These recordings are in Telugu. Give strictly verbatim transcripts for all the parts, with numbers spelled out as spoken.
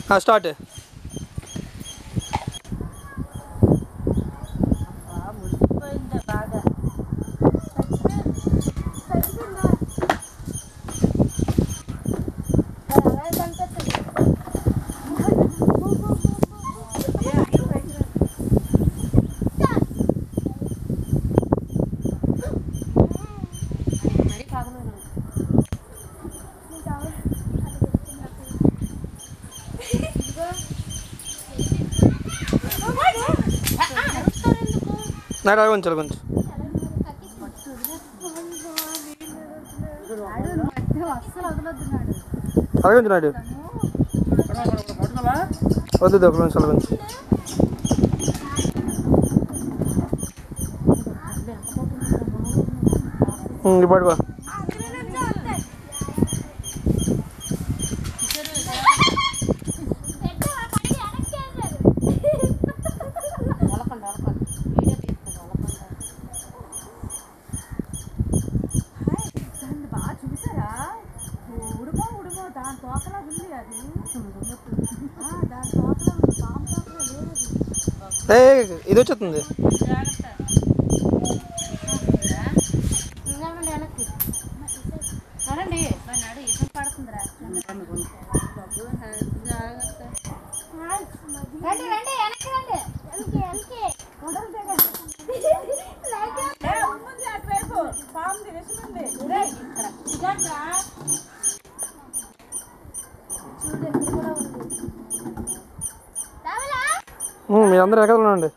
స్టార్ట్. నాకు అలా కొంచెం కొంచెం అలాగే ఉంచున్నాడు. వద్దు ఒక కొంచెం అలా కొంచెం పడుకో. ఏ ఇది వచ్చేస్తుంది. మీరు అందరూ ఎక్కడ ఉండండి.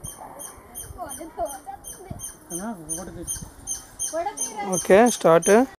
Okay start.